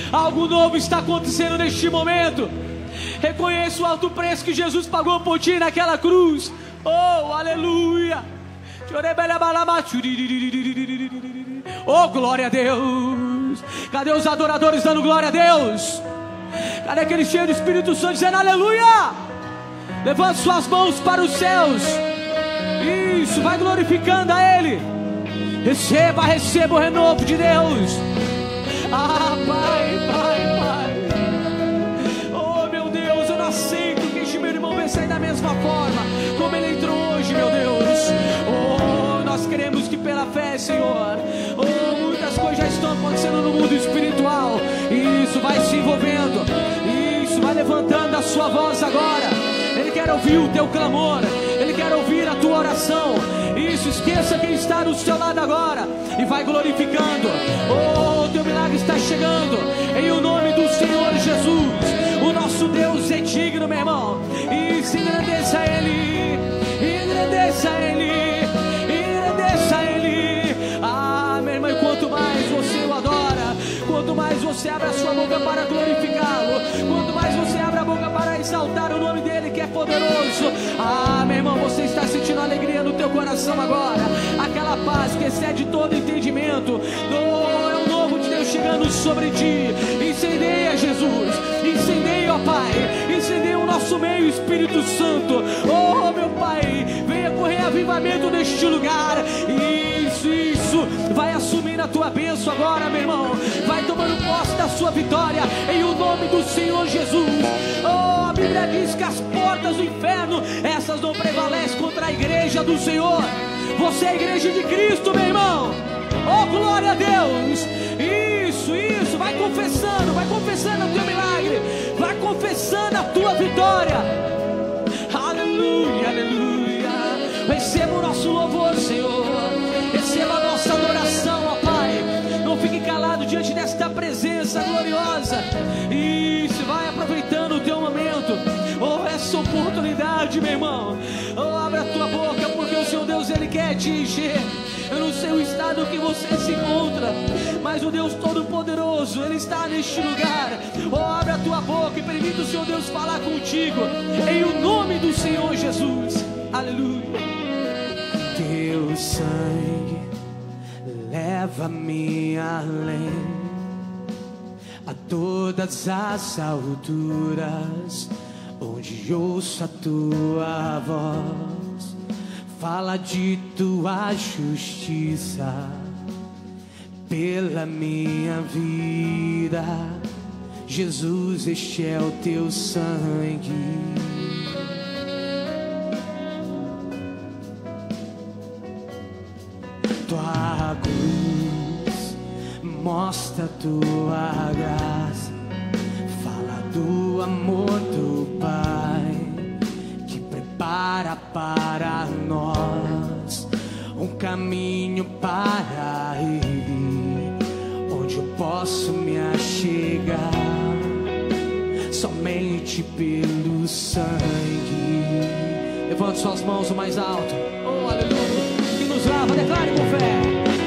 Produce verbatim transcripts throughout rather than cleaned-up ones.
Algo novo está acontecendo neste momento. Reconheça o alto preço que Jesus pagou por ti naquela cruz. Oh, aleluia. Oh, glória a Deus. Cadê os adoradores dando glória a Deus? Cadê aquele cheio do Espírito Santo dizendo aleluia? Levante suas mãos para os céus. Isso, vai glorificando a Ele. Receba, receba o renovo de Deus. Ah, Pai, Pai, Pai. Oh, meu Deus, eu não aceito que este meu irmão venha sair da mesma forma como ele entrou hoje, meu Deus. Oh, nós queremos que pela fé, Senhor, oh, muitas coisas já estão acontecendo no mundo espiritual. Isso, vai se envolvendo. Isso, vai levantando a sua voz agora. Ele quer ouvir o teu clamor. Ele quer ouvir a tua oração. Isso, esqueça quem está no seu lado agora e vai glorificando. Oh, o teu milagre está chegando em o nome do Senhor Jesus. O nosso Deus é digno, meu irmão. E se engrandeça a Ele, engrandeça a Ele, engrandeça a Ele. Ah, meu irmão, e quanto mais você o adora, quanto mais você abre a sua boca para glorificá-lo, quanto mais você abre a boca para exaltar o nome dele que é poderoso. Ah, meu irmão, você está sentindo alegria no teu coração agora, aquela paz que excede todo entendimento. Oh, é o novo de Deus chegando sobre ti. Incendeia, Jesus, incendeia, ó Pai, incendeia o nosso meio, Espírito Santo. Oh, meu Pai, venha correr avivamento neste lugar. Isso, isso, vai assumindo a tua bênção agora, meu irmão. Vai tomando posse da sua vitória em o nome do Senhor Jesus. Oh, a Bíblia diz que as portas do inferno, essas não prevalecem contra a igreja do Senhor. Você é a igreja de Cristo, meu irmão. Oh, glória a Deus. Isso, isso, vai confessando, vai confessando o teu milagre, vai confessando a tua vitória. Aleluia, aleluia. Receba o nosso louvor, Senhor. Receba a nossa adoração, ó Pai. Não fique calado diante desta presença gloriosa. Isso, vai aproveitando o teu momento. Oh, essa oportunidade, meu irmão. Oh, abre a tua boca, porque o Senhor Deus, Ele quer te encher. Eu não sei o estado que você se encontra, mas o Deus Todo-Poderoso, Ele está neste lugar. Oh, abre a tua boca e permita o Senhor Deus falar contigo, em o nome do Senhor Jesus. Aleluia. Teu sangue leva-me além, a todas as alturas, onde ouço a tua voz. Fala de tua justiça pela minha vida. Jesus, este é o teu sangue. Tua cruz mostra tua graça. Fala do amor do Pai que prepara para nós um caminho para Ele, onde eu posso me achegar somente pelo sangue. Levante suas mãos o mais alto. Oh, aleluia. Que nos lava, declare com fé.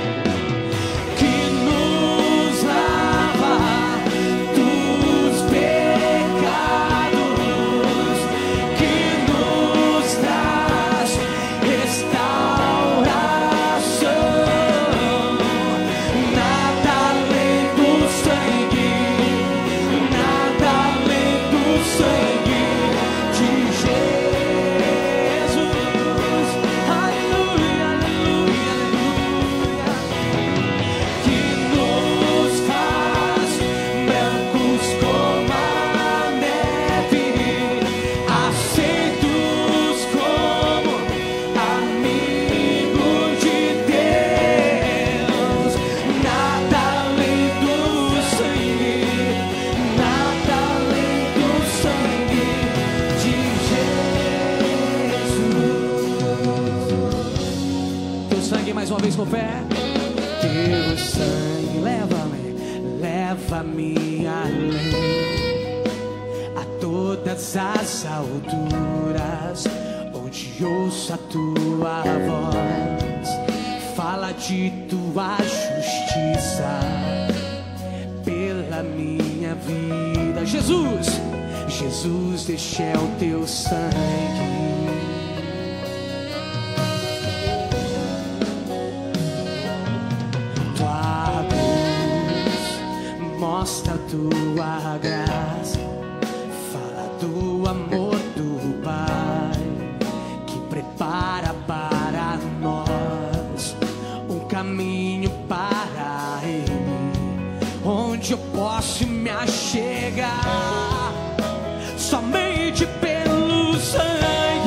Com fé. Teu sangue leva-me, leva-me além, a todas as alturas, onde ouço a tua voz. Fala de tua justiça pela pela minha vida. Jesus, Jesus, deixa é o teu sangue. Tua cruz mostra a tua graça, fala do amor do Pai, que prepara para nós um caminho para Ele, onde eu posso me achegar somente pelo sangue.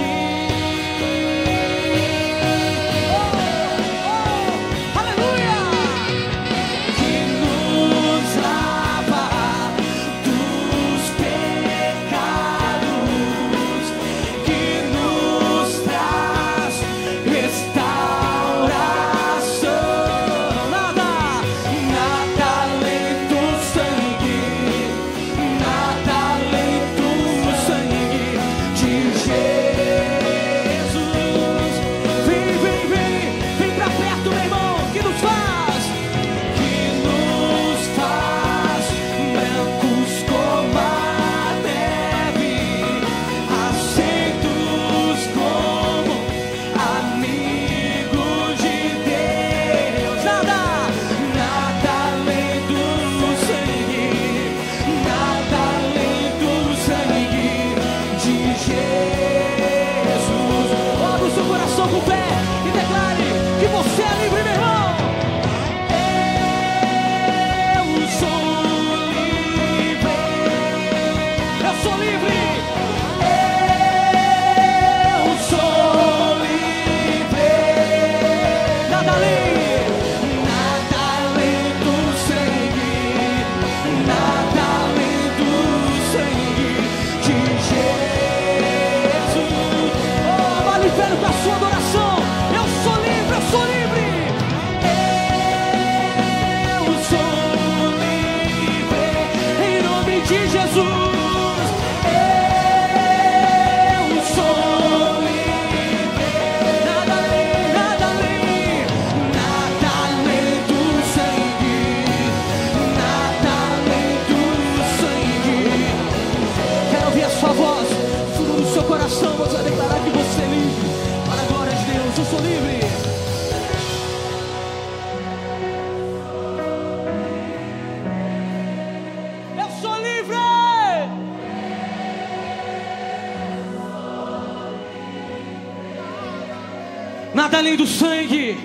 Nada além do sangue.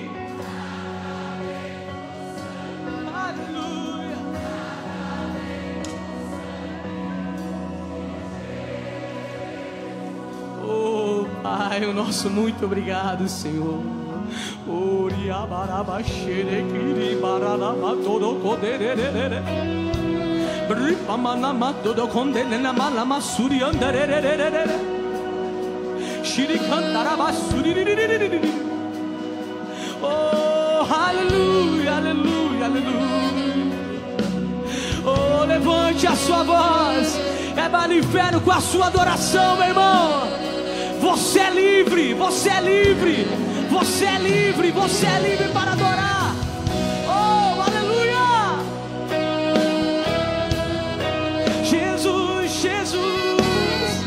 Aleluia. Oh Pai, o nosso muito obrigado, Senhor. Oh, aleluia, aleluia, aleluia. Oh, levante a sua voz, é manifesto com a sua adoração, meu irmão. Você é livre, você é livre, você é livre, você é livre para adorar. Oh, aleluia. Jesus, Jesus.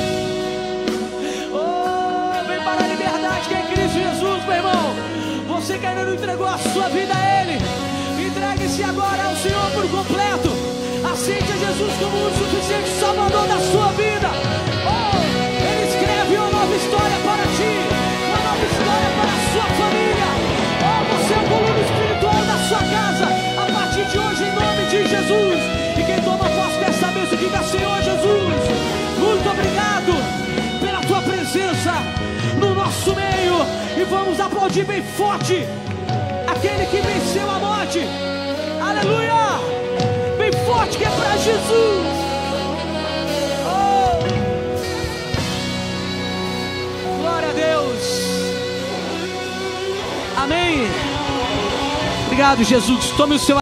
Oh, vem para a liberdade que é Cristo Jesus, meu irmão. Você que ainda não entregou a sua vida a Ele, entregue-se agora ao Senhor por completo. Aceite a Jesus como o suficiente Salvador da sua vida. Oh, Ele escreve uma nova história para ti, uma nova história para a sua família. Oh, você é o coluna espiritual da sua casa. A partir de hoje, em nome de Jesus. E quem toma posse dessa bênção, diga: Senhor Jesus, muito obrigado pela tua presença no nosso meio. E vamos aplaudir bem forte aquele que venceu a morte. Aleluia! Bem forte que é para Jesus. Oh! Glória a Deus. Amém. Obrigado, Jesus. Tome o seu